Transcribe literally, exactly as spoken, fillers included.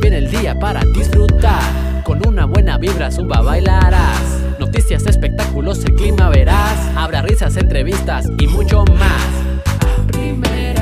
viene el día para disfrutar. Con una buena vibra zumba bailarás. Noticias, espectáculos, el clima verás. Habrá risas, entrevistas y mucho más. A primera